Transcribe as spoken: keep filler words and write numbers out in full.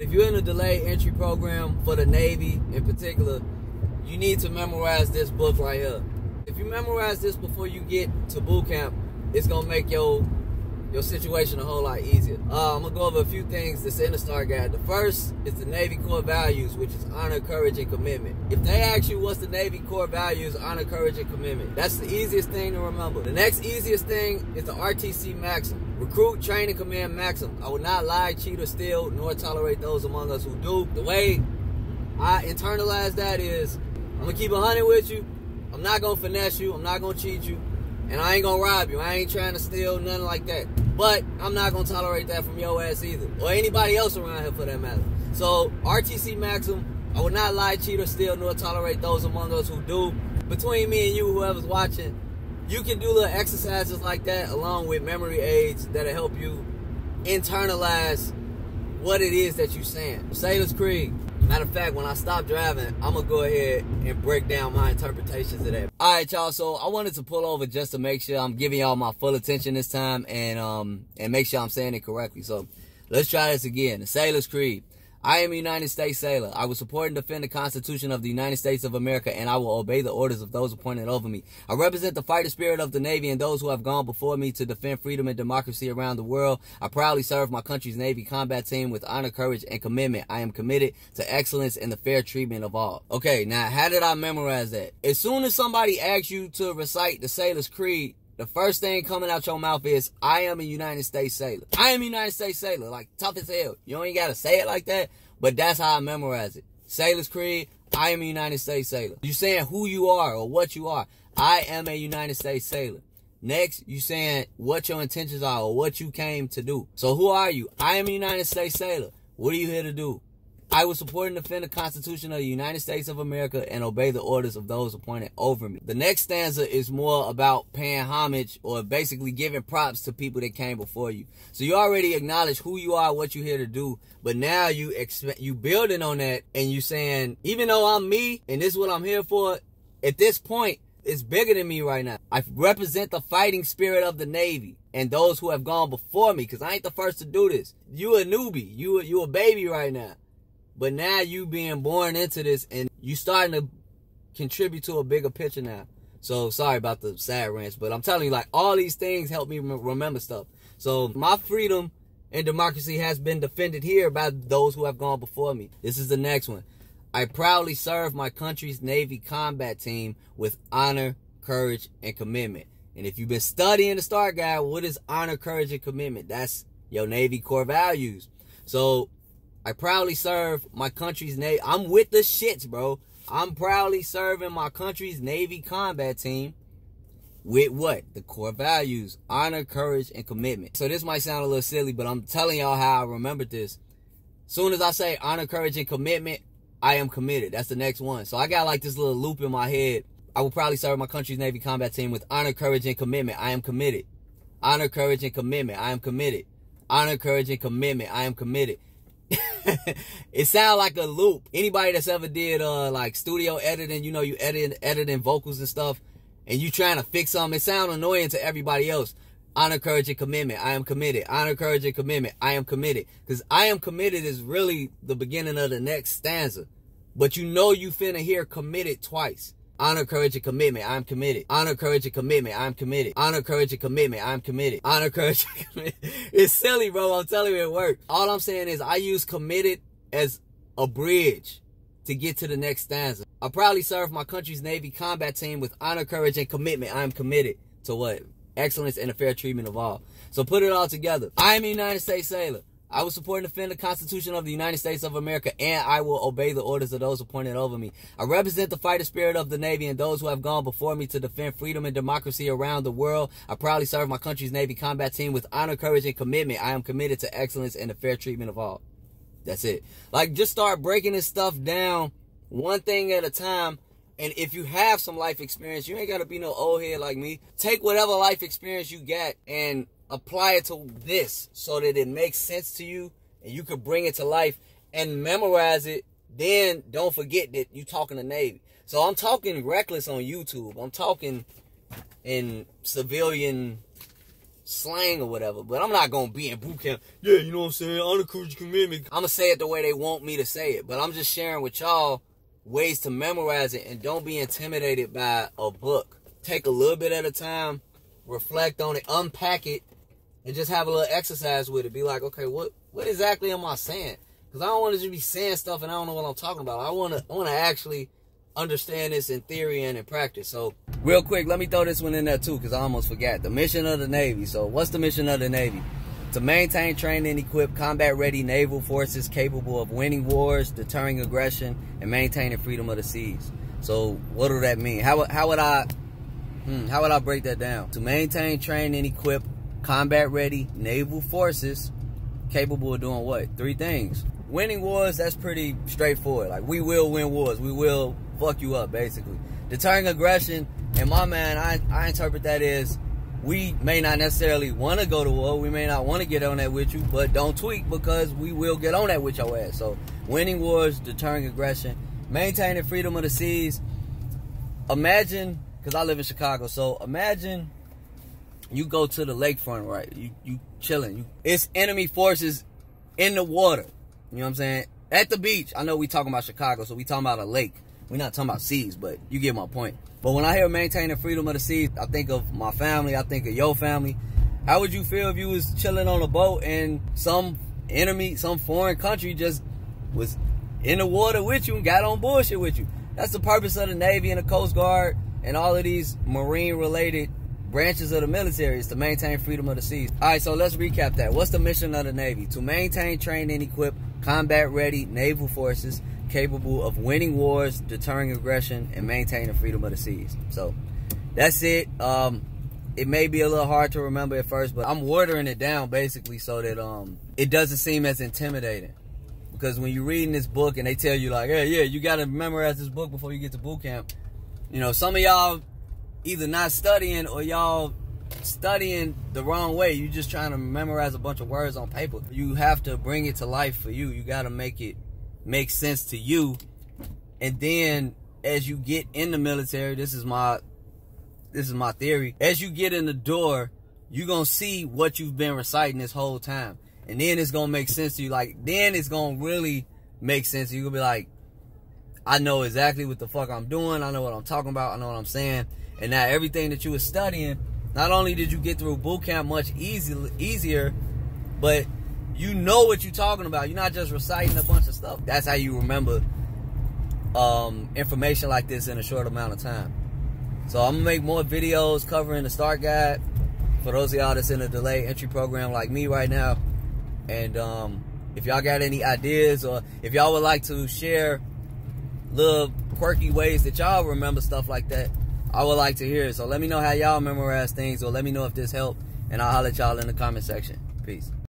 If you're in a delayed entry program for the Navy in particular, you need to memorize this book right here. If you memorize this before you get to boot camp, it's gonna make your your situation a whole lot easier. Uh, I'm gonna go over a few things that's in the START Guide. The first is the Navy core values, which is honor, courage, and commitment. If they ask you what's the Navy core values, honor, courage, and commitment, that's the easiest thing to remember. The next easiest thing is the R T C maxim. Recruit, train, and command maxim. I will not lie, cheat, or steal, nor tolerate those among us who do. The way I internalize that is, I'm gonna keep a hundred with you. I'm not gonna finesse you. I'm not gonna cheat you. And I ain't gonna rob you. I ain't trying to steal, nothing like that. But I'm not gonna tolerate that from your ass either. Or anybody else around here for that matter. So, R T C maxim, I will not lie, cheat, or steal, nor tolerate those among us who do. Between me and you, whoever's watching, you can do little exercises like that along with memory aids that'll help you internalize what it is that you're saying. Sailor's Creed. Matter of fact, when I stop driving, I'm going to go ahead and break down my interpretations of that. All right, y'all. So I wanted to pull over just to make sure I'm giving y'all my full attention this time and um and make sure I'm saying it correctly. So let's try this again. The Sailor's Creed. I am a United States sailor. I will support and defend the Constitution of the United States of America, and I will obey the orders of those appointed over me. I represent the fighter spirit of the Navy and those who have gone before me to defend freedom and democracy around the world. I proudly serve my country's Navy combat team with honor, courage, and commitment. I am committed to excellence and the fair treatment of all. Okay, now how did I memorize that? As soon as somebody asks you to recite the Sailor's Creed, the first thing coming out your mouth is, I am a United States sailor. I am a United States sailor. Like, tough as hell. You don't even got to say it like that, but that's how I memorize it. Sailor's Creed, I am a United States sailor. You're saying who you are or what you are. I am a United States sailor. Next, you saying what your intentions are or what you came to do. So who are you? I am a United States sailor. What are you here to do? I will support and defend the Constitution of the United States of America and obey the orders of those appointed over me. The next stanza is more about paying homage or basically giving props to people that came before you. So you already acknowledge who you are, what you're here to do, but now you expect you building on that and you saying, even though I'm me and this is what I'm here for, at this point, it's bigger than me right now. I represent the fighting spirit of the Navy and those who have gone before me, because I ain't the first to do this. You a newbie. You a, you a baby right now. But now you being born into this and you starting to contribute to a bigger picture now. So sorry about the sad rants, but I'm telling you, like, all these things help me remember stuff. So my freedom and democracy has been defended here by those who have gone before me. This is the next one. I proudly serve my country's Navy combat team with honor, courage, and commitment. And if you've been studying the START Guide, what is honor, courage, and commitment? That's your Navy core values. So I proudly serve my country's Navy. I'm with the shits, bro. I'm proudly serving my country's Navy combat team with what? The core values, honor, courage, and commitment. So this might sound a little silly, but I'm telling y'all how I remembered this. As soon as I say honor, courage, and commitment, I am committed. That's the next one. So I got like this little loop in my head. I will proudly serve my country's Navy combat team with honor, courage, and commitment. I am committed. Honor, courage, and commitment. I am committed. Honor, courage, and commitment. I am committed. It sounds like a loop. Anybody that's ever did uh like studio editing, you know, you edit editing vocals and stuff, and you trying to fix something, it sounds annoying to everybody else. Honor, courage, and commitment. I am committed. Honor, courage, and commitment. I am committed. Because I am committed is really the beginning of the next stanza. But you know you finna hear committed twice. Honor, courage, and commitment. I'm committed. Honor, courage, and commitment. I'm committed. Honor, courage, and commitment. I'm committed. Honor, courage, and commitment. It's silly, bro. I'm telling you it worked. All I'm saying is I use committed as a bridge to get to the next stanza. I proudly serve my country's Navy combat team with honor, courage, and commitment. I'm committed to what? Excellence and the fair treatment of all. So put it all together. I am a United States sailor. I will support and defend the Constitution of the United States of America, and I will obey the orders of those appointed over me. I represent the fighter spirit of the Navy and those who have gone before me to defend freedom and democracy around the world. I proudly serve my country's Navy combat team with honor, courage, and commitment. I am committed to excellence and the fair treatment of all. That's it. Like, just start breaking this stuff down one thing at a time. And if you have some life experience, you ain't got to be no old head like me. Take whatever life experience you got and apply it to this so that it makes sense to you and you can bring it to life and memorize it. Then don't forget that you talking to Navy. So I'm talking reckless on YouTube. I'm talking in civilian slang or whatever, but I'm not gonna be in boot camp. Yeah, you know what I'm saying? Honor, courage, commitment. I'm gonna say it the way they want me to say it, but I'm just sharing with y'all ways to memorize it, and don't be intimidated by a book. Take a little bit at a time, reflect on it, unpack it, and just have a little exercise with it. Be like, okay, what what exactly am I saying? Because I don't want to just be saying stuff and I don't know what I'm talking about. I want to I want to actually understand this in theory and in practice. So real quick, let me throw this one in there too, because I almost forgot. The mission of the Navy. So what's the mission of the Navy? To maintain, train, and equip combat-ready naval forces capable of winning wars, deterring aggression, and maintaining freedom of the seas. So what do that mean? How, how would I hmm, how would I break that down? To maintain, train, and equip combat-ready naval forces capable of doing what? Three things. Winning wars, that's pretty straightforward. Like, we will win wars. We will fuck you up, basically. Deterring aggression, and my man, I, I interpret that as we may not necessarily want to go to war. We may not want to get on that with you, but don't tweak, because we will get on that with your ass. So, winning wars, deterring aggression, maintaining freedom of the seas. Imagine, because I live in Chicago, so imagine you go to the lakefront, right? You you chilling. You, it's enemy forces in the water. You know what I'm saying? At the beach. I know we talking about Chicago, so we talking about a lake. We're not talking about seas, but you get my point. But when I hear maintaining freedom of the seas, I think of my family. I think of your family. How would you feel if you was chilling on a boat and some enemy, some foreign country just was in the water with you and got on bullshit with you? That's the purpose of the Navy and the Coast Guard and all of these marine-related branches of the military, is to maintain freedom of the seas. All right, so let's recap that. What's the mission of the Navy? To maintain, train, and equip combat-ready naval forces capable of winning wars, deterring aggression, and maintaining freedom of the seas. So that's it. Um, it may be a little hard to remember at first, but I'm watering it down basically so that um, it doesn't seem as intimidating. Because when you're reading this book and they tell you like, hey, yeah, you got to memorize this book before you get to boot camp. You know, some of y'all either not studying or y'all studying the wrong way. You just trying to memorize a bunch of words on paper. You have to bring it to life for you. You got to make it make sense to you. And then as you get in the military, this is my this is my theory. As you get in the door, you're going to see what you've been reciting this whole time. And then it's going to make sense to you. Like, then it's going to really make sense to you. You're going to be like, I know exactly what the fuck I'm doing. I know what I'm talking about. I know what I'm saying. And now everything that you were studying, not only did you get through boot camp much easy, easier, but you know what you're talking about. You're not just reciting a bunch of stuff. That's how you remember um, information like this in a short amount of time. So I'm going to make more videos covering the START Guide for those of y'all that's in a delayed entry program like me right now. And um, if y'all got any ideas, or if y'all would like to share little quirky ways that y'all remember stuff like that, I would like to hear it. So let me know how y'all memorize things, or let me know if this helped, and I'll holler at y'all in the comment section. Peace.